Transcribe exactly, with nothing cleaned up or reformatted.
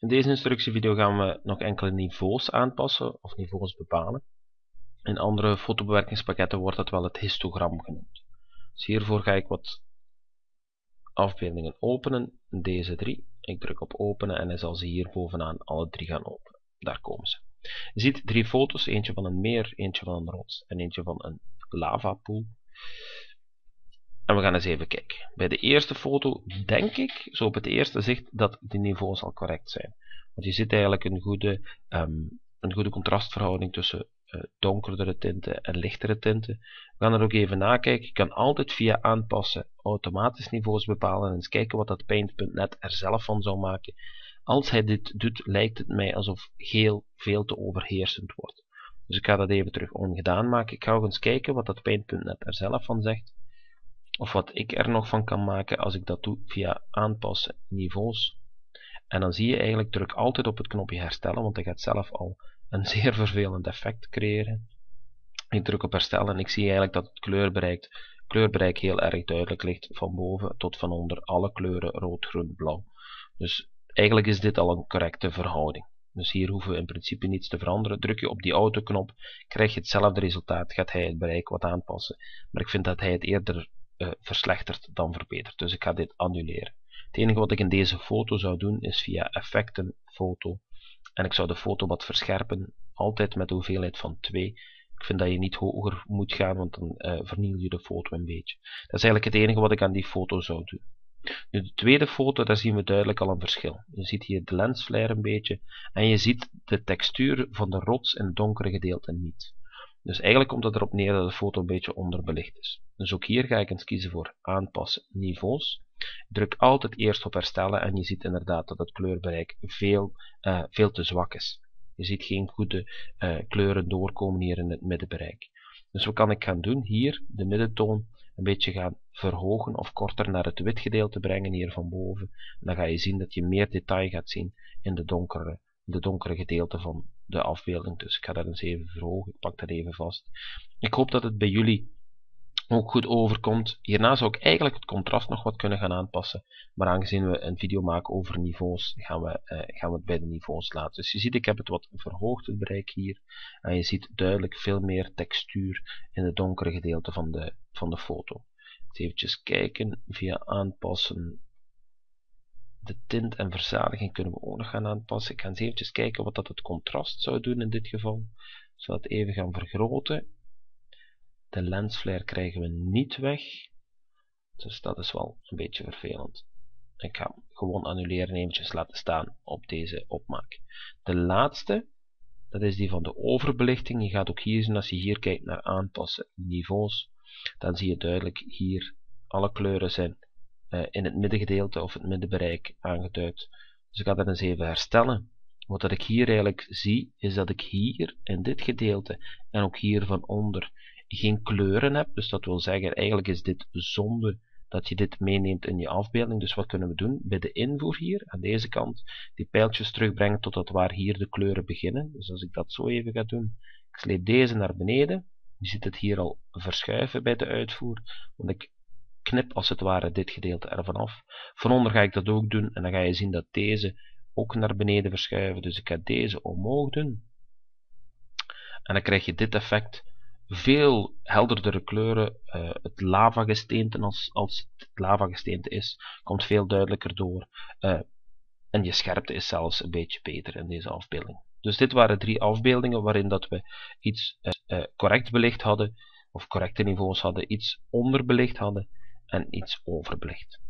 In deze instructievideo gaan we nog enkele niveaus aanpassen of niveaus bepalen. In andere fotobewerkingspakketten wordt dat wel het histogram genoemd. Dus hiervoor ga ik wat afbeeldingen openen, deze drie. Ik druk op openen en hij zal ze hier bovenaan alle drie gaan openen. Daar komen ze. Je ziet drie foto's, eentje van een meer, eentje van een rots en eentje van een lavapoel. En we gaan eens even kijken. Bij de eerste foto denk ik, zo op het eerste zicht, dat de niveaus al correct zijn. Want je ziet eigenlijk een goede, um, een goede contrastverhouding tussen uh, donkerdere tinten en lichtere tinten. We gaan er ook even nakijken. Je kan altijd via aanpassen automatisch niveaus bepalen en eens kijken wat dat Paint punt net er zelf van zou maken. Als hij dit doet, lijkt het mij alsof geel veel te overheersend wordt. Dus ik ga dat even terug ongedaan maken. Ik ga ook eens kijken wat dat Paint punt net er zelf van zegt. Of wat ik er nog van kan maken als ik dat doe via aanpassen niveaus. En dan zie je eigenlijk, druk altijd op het knopje herstellen, want hij gaat zelf al een zeer vervelend effect creëren. Ik druk op herstellen en ik zie eigenlijk dat het kleurbereik, kleurbereik heel erg duidelijk ligt van boven tot van onder, alle kleuren rood, groen, blauw. Dus eigenlijk is dit al een correcte verhouding. Dus hier hoeven we in principe niets te veranderen. Druk je op die autoknop, krijg je hetzelfde resultaat, gaat hij het bereik wat aanpassen. Maar ik vind dat hij het eerder uh, verslechtert dan verbetert. Dus ik ga dit annuleren. Het enige wat ik in deze foto zou doen is via effecten, foto. En ik zou de foto wat verscherpen, altijd met de hoeveelheid van twee. Ik vind dat je niet hoger moet gaan, want dan uh, verniel je de foto een beetje. Dat is eigenlijk het enige wat ik aan die foto zou doen. Nu de tweede foto, daar zien we duidelijk al een verschil. Je ziet hier de lensflare een beetje en je ziet de textuur van de rots in het donkere gedeelte niet. Dus eigenlijk komt het erop neer dat de foto een beetje onderbelicht is. Dus ook hier ga ik eens kiezen voor aanpassen niveaus. Druk altijd eerst op herstellen en je ziet inderdaad dat het kleurbereik veel, uh, veel te zwak is. Je ziet geen goede uh, kleuren doorkomen hier in het middenbereik. Dus wat kan ik gaan doen? Hier de middentoon een beetje gaan verhogen of korter naar het wit gedeelte brengen hier van boven. En dan ga je zien dat je meer detail gaat zien in de donkere, de donkere gedeelte van de afbeelding. Dus ik ga dat eens even verhogen. Ik pak dat even vast. Ik hoop dat het bij jullie ook goed overkomt. Hierna zou ik eigenlijk het contrast nog wat kunnen gaan aanpassen. Maar aangezien we een video maken over niveaus, gaan we, uh, gaan we het bij de niveaus laten. Dus je ziet, ik heb het wat verhoogd, het bereik hier. En je ziet duidelijk veel meer textuur in het donkere gedeelte van de, van de foto. Dus eventjes kijken, via aanpassen. De tint en verzadiging kunnen we ook nog gaan aanpassen. Ik ga eens eventjes kijken wat dat het contrast zou doen in dit geval. Ik zal het even gaan vergroten. De lensflare krijgen we niet weg. Dus dat is wel een beetje vervelend. Ik ga hem gewoon annuleren en eventjes laten staan op deze opmaak. De laatste, dat is die van de overbelichting. Je gaat ook hier zien, als je hier kijkt naar aanpassen niveaus, dan zie je duidelijk hier alle kleuren zijn uh, in het middengedeelte of het middenbereik aangeduid. Dus ik ga dat eens even herstellen. Wat dat ik hier eigenlijk zie, is dat ik hier in dit gedeelte en ook hier van onder geen kleuren heb. Dus dat wil zeggen, eigenlijk is dit zonde dat je dit meeneemt in je afbeelding. Dus wat kunnen we doen? Bij de invoer hier, aan deze kant, die pijltjes terugbrengen tot dat waar hier de kleuren beginnen. Dus als ik dat zo even ga doen, ik sleep deze naar beneden. Je ziet het hier al verschuiven bij de uitvoer, want ik knip als het ware dit gedeelte ervan af. Van onder ga ik dat ook doen en dan ga je zien dat deze ook naar beneden verschuiven. Dus ik ga deze omhoog doen. En dan krijg je dit effect. Veel helderdere kleuren. Uh, het lavagesteente, als, als het lavagesteente is, komt veel duidelijker door. Uh, en je scherpte is zelfs een beetje beter in deze afbeelding. Dus dit waren drie afbeeldingen waarin dat we iets uh, uh, correct belicht hadden, of correcte niveaus hadden, iets onderbelicht hadden en iets overbelicht.